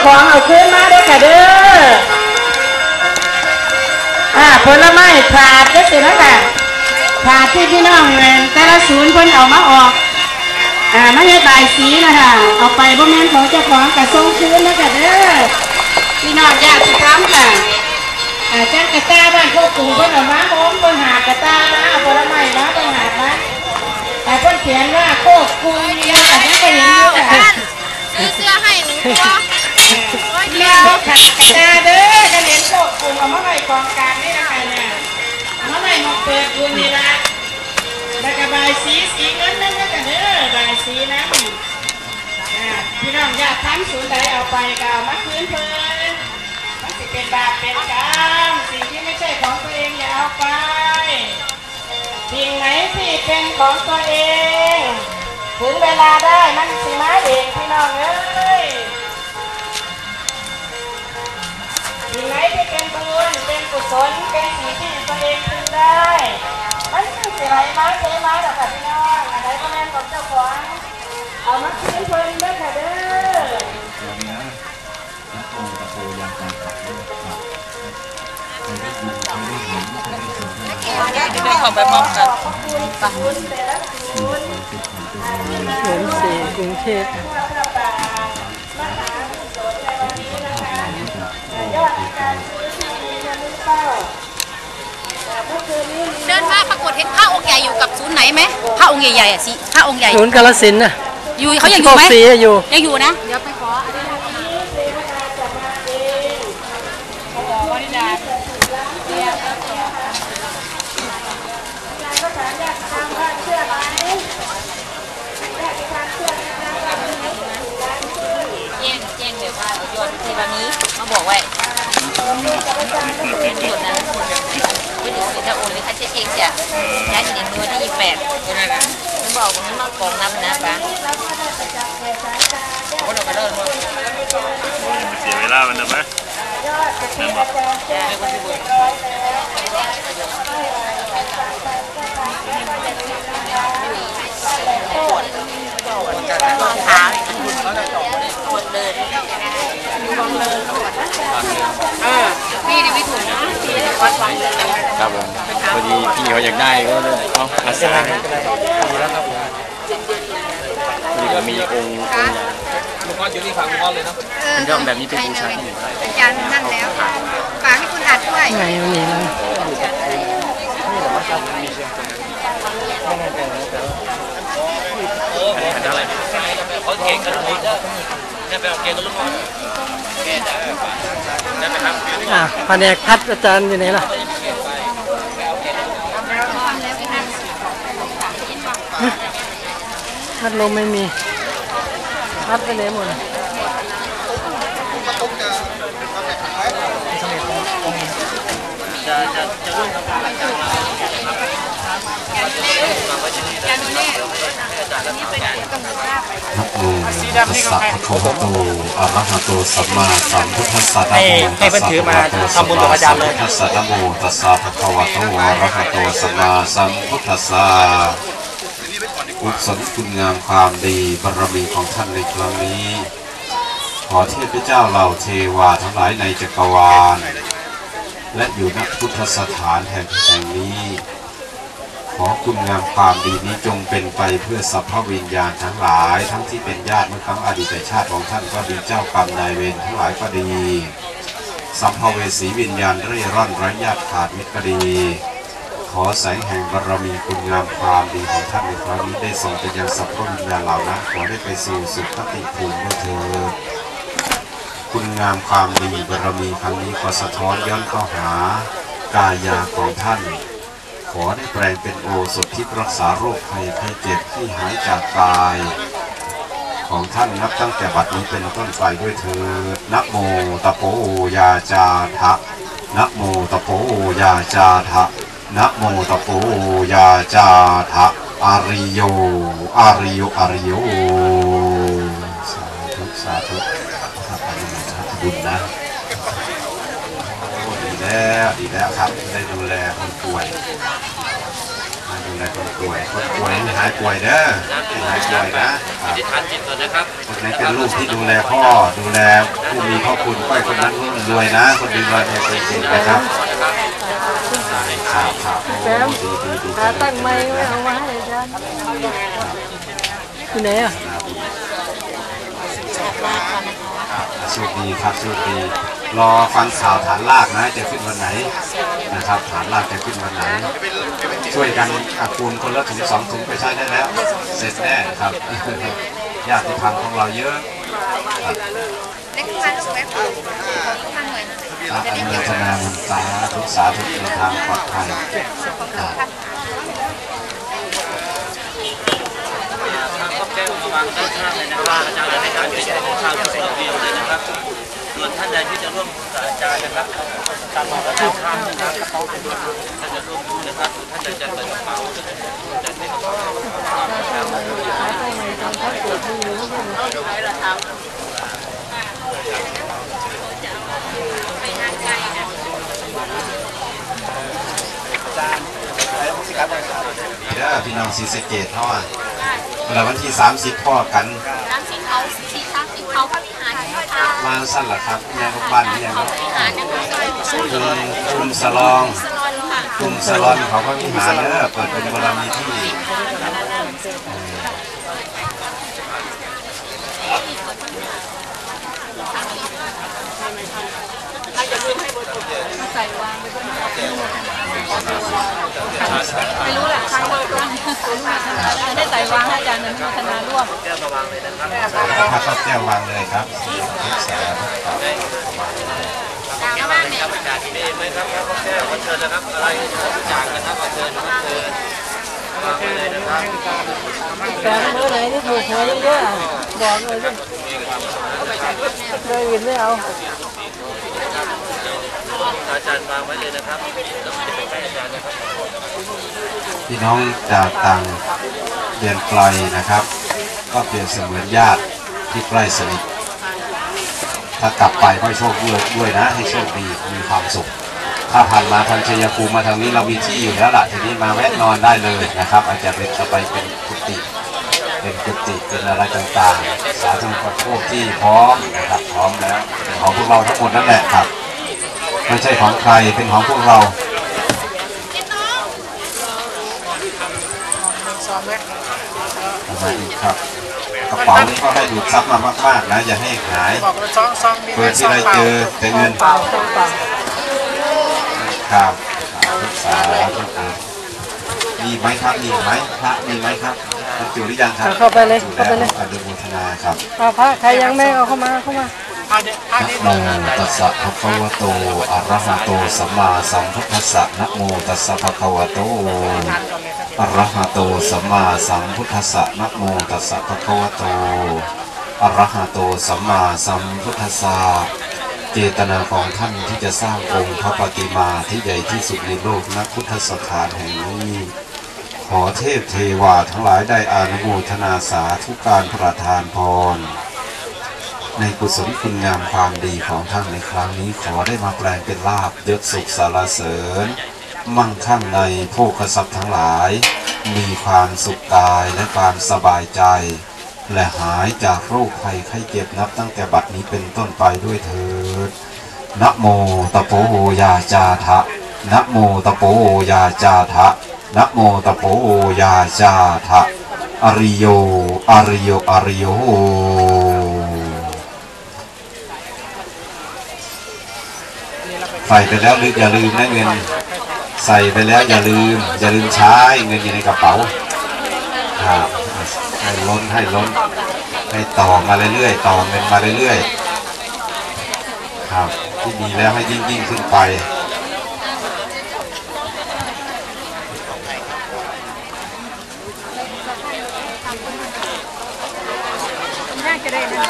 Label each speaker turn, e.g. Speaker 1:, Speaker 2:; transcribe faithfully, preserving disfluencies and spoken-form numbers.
Speaker 1: ของเอาขึ้นมาด้วยค่ะเด้ออ่าผลไม้ถาดก็เสร็จแล้วค่ะถาดที่พี่น้องเลยแต่ละศูนย์เพิ่นเอามาออกอ่าไม่ใช่ใบสีนะคะเอาไปบ่แม่นของเจ้าของกระทรงคืนแล้วค่ะเด้อพี่น้องญาติธรรมค่ะอ่าจ้ากระตาบ้านพวกกลุ่มเพิ่นเอามาโอ้มเพิ่นหากระตามาเอาผลไม้มาเพิ่นหามาแต่เพิ่นเขียนว่าโคกคุยนี่แต่ยังก็เห็นอยู่ค่ะ
Speaker 2: ซื้อเสื้อให้หนูตัว
Speaker 1: เลี้ยวขัดกระตาเด้อจะเห็นโคกคุยเอามาไว้กองกลางนี่นะคะเนี่ยเอามาไว้มองเปิดดูนี่ละแล้วก็ใบสีสีเงินนั่นก็เด้อใบสีน้ำพี่น้องญาติทั้งศูนย์ใดเอาไปก็เอามาคืนเพิ่นมันสิเป็นบาปเป็นกรรมสิ่งที่ไม่ใช่ของตัวเองอย่าเอาไปสิ่งไหนที่เป็นของตัวเองถึงเวลาได้มันสิมาเองพี่น้องเอ้ยสิ่งไหนที่เป็นบุญเป็นกุศลเป็นสิ่งที่ตัวเองพึงได้มันสิไหลมาเทมาดอกค่ะพี่น้องอะไรก็แม่นของเจ้าของเอามาคืนเพิ่นเด้อค่ะเด้อ
Speaker 2: ได้ของไปพร้อมกัน
Speaker 3: เหมือนสีกรุงเทพ
Speaker 2: เดินมาปรากฏเห็นพระองค์ใหญ่อยู่กับศูนย์ไหนไหมพระองค์ใหญ่ๆอ่ะสิพระองค์ใหญ่
Speaker 3: ศูนย์กาฬสินธุ์น่ะ
Speaker 2: อยู่เขายังอยู่ไหม
Speaker 3: อยู่
Speaker 2: ยังอยู่นะเดี๋ยวไปขอวันนี้มาบอกไว้ส่วนนั้นไม่ดูเลยถ้าโอนเลยถ้าเช็คเองจะย้ายที่เด็กตัวที่ยี่แปดผมบอกวันนี้มากองน้ำนะป้า
Speaker 4: เสียเวลามันนะไหม
Speaker 2: ลองขาปวดเลยพี่ดิวิถุนนะครับ
Speaker 4: ผมพอดีพี่เขาอยากได้ก็เลยเอาอาสาดีแล้วครับผมนี่ก็มีองค์ลุงพ่ออยู่ที่ฝั่งลุงพ่อเลยเนาะเป็นย่อมแบบนี้เป็นบูชาที่ไหน
Speaker 2: อาจารย์นั่นแล้วฝากให้คุณอัดด้วย
Speaker 3: ไงวันนี้นะ
Speaker 4: อะไรเขาเก่งกันเลยจะไปเอาเก่งกันลุงพ่อ
Speaker 3: อ่ะแผนกพัดอาจารย์อยู่ไหนล่ะพัดลมไม่มีพัดไปไหนหมด
Speaker 4: จะจะจะร่วมทำการ
Speaker 5: นะโมตัสสะภะคะวะโตอะระหะโตสัมมาสัมพุทธัสสะนะโมตัสสะภะคะวะโตสัมมาสัมพุทธัสสะนะโมตัสสะภะคะวะโตอะระหะโตสัมมาสัมพุทธัสสะกุศลคุณงามความดีบารมีของท่านในครั้งนี้ขอเทพเจ้าเหล่าเทวาทั้งหลายในจักรวาลและอยู่ณพุทธสถานแห่งแห่งนี้ขอคุณงามความดีนี้จงเป็นไปเพื่อสัพพวิญญาณทั้งหลายทั้งที่เป็นญาติเมื่อครั้งอดีตชาติของท่านก็ดีเจ้ากรรมนายเวรทั้งหลายก็ดีสัมภเวสีวิญญาณเร่ร่อนไร้ญาติขาดมิตรก็ดีขอแสงแห่งบารมีคุณงามความดีของท่านในครั้งนี้ได้ส่งไปยังสัพพวิญญาณเหล่านั้นขอได้ไปสู่สุคติภูมิด้วยเถิดคุณงามความดีบารมีครั้งนี้ขอสะท้อนย้อนเข้าหากายาของท่านขอได้แปลงเป็นโอสถที่รักษาโรคภัยไข้เจ็บที่หายจากกายของท่านนับตั้งแต่บัดนี้เป็นต้นไปด้วยเถิดนะโมตะโพยาจาทะนะโมตะโพยาจาทะนะโมตะโพยาจาทะอาริโยอาริโยอาริโยสาธุสาธุบุญนะดีแล้วดีแล้วครับได้ดูแลคนป่วยมาดูแลคนป่วยคนป่วยให้หายป่วยเด้อให้หายป่วยนะทานจิตก่อนนะครับคนไหนเป็นลูกที่ดูแลพ่อดูแลผู้มีพ่อคุณก็คนนั้นรวยนะคนดีรวยเนี่ยเป็นจริงนะครับข่าวข่าวโอ้ดีดีดี
Speaker 3: ตั้งไม้ไว้เอาไว้เลยจ้าอยู่ไหนอ่ะ
Speaker 5: โชคดีครับโชคดีรอฟังข่าวฐานลากนะจะขึ้นวันไหนนะครับฐานลากจะขึ้นวันไหนช่วยกันอาคูณคนละถุงสองถุงไปใช้ได้แล้วเสร็จแน่ครับญาติธรรมของเราเยอะอนุโมทนาบุญตาทุกสาธุเดินทางปลอดภัย
Speaker 4: ต้องแก้ระวังด้านข้างเลยนะครับอาจารย์ในการเขียนของข้าวตัวเดียวเลยนะครับส่วนท่านใดที่จะร่วมกับอาจารย์นะครับตามมาด้านข้างนะครับกระเป๋าเป็นด้วยท่านจะร่วมดูนะครับท่านใดจะใส่กระเป๋าจะไม่กระเป๋า
Speaker 5: เด้อพี่น้องศรีสะเกษเขาอ่ะเวลาวันที่สามสิบพ่อกัน
Speaker 2: สามสิบเขาสี่สามสิบเขาพระวิหาร
Speaker 5: มาสั้นหรอครับยังบ้านนี่ยังคุมคุมสลองคุมสลองเขาพระวิหารเด้อเปิดเป็นบารมีที่
Speaker 3: ไม่รู้แหละครั้งเดียวกันได้ใส่วางให้อาจารย์นั้นพัฒนาร่วม
Speaker 5: แก้ววางเลยนะครับครับแก้ววางเลยครับสาธุ
Speaker 2: ดาวบ้านเนี่ย
Speaker 4: อาจารย์มีไหมครับแก้วเชิญนะครับอะไรจากนะครับเชิญเชิญวางเลยนะครับ
Speaker 3: แต่เมื่อไหร่ที่ถูกหวยเยอะๆบอกเลยด้วยเลยวินไม่เอา
Speaker 4: อาจารย์วางไว้เลยนะครับใกล้อาจารย์นะครับ
Speaker 5: พี่น้องจากต่างเดือนไกลนะครับก็เปรียบเสมือนญาติที่ใกล้สนิทถ้ากลับไปก็โชคดีด้วยนะให้โชคดีมีความสุขถ้าผ่านมาทางชัยภูมิมาทางนี้เรามีที่อยู่แล้วล่ะทีนี้มาแวะนอนได้เลยนะครับอาจจะเป็นจะไปเป็นกุฏิเป็นกุฏิเป็นอะไรต่างๆสาธุกับพวกที่พร้อมนะครับพร้อมแล้วเป็นของพวกเราทั้งหมดนั่นแหละครับไม่ใช่ของใครเป็นของพวกเราทำไมอีกครับกระเป๋านี้ก็ให้ดูดซับมามากๆนะอย่าให้หายเปิดที่ไรเจอแต่เงินครับสาธุมีไหมครับมีไหมพระมีไหมครับจุหรือยังครับ
Speaker 3: เข้าไปเลยเข้าไปเลย
Speaker 5: อนุโมทนาครับ
Speaker 3: พระใครยังไม่เอาเข้ามาเข้ามา
Speaker 5: นะโมตัสสะภะคะวะโตอะระหะโตสัมมาสัมพุทธัสสะนะโมตัสสะภะคะวะโตอะระหะโตสัมมาสัมพุทธัสสะนะโมตัสสะภะคะวะโตอะระหะโตสัมมาสัมพุทธัสสะเจตนาของท่านที่จะสร้างองค์พระปฏิมาที่ใหญ่ที่สุดในโลกณพุทธสถานแห่งนี้ขอเทพเทวาทั้งหลายได้อนุโมทนาสาธุการประทานพรในกุศลคุณงามความดีของท่านในครั้งนี้ขอได้มาแปลงเป็นลาภยศสุขสารเสริญมั่งคั่งในโภคทรัพย์ทั้งหลายมีความสุขกายและความสบายใจและหายจากโรคภัยไข้เจ็บนับตั้งแต่บัดนี้เป็นต้นไปด้วยเถิดนะโมตะโปยาจาทะนะโมตะโปยาจาทะนะโมตะโปยาจาทะอริโยอริโยอริโยใส่ไปแล้วลืมอย่าลืมนะเงินใส่ไปแล้วอย่าลืมอย่าลืมใช้เงินอยู่ในกระเป๋าครับให้ล้นให้ล้นให้ต่อมาเรื่อยๆต่อเงินมาเรื่อยๆครับที่มีแล้วให้ยิ่งยิ่งขึ้นไป
Speaker 2: น่าจะได้นะ